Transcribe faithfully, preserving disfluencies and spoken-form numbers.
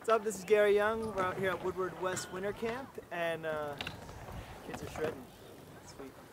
What's up? This is Gary Young. We're out here at Woodward West Winter Camp, and uh, kids are shredding. Sweet.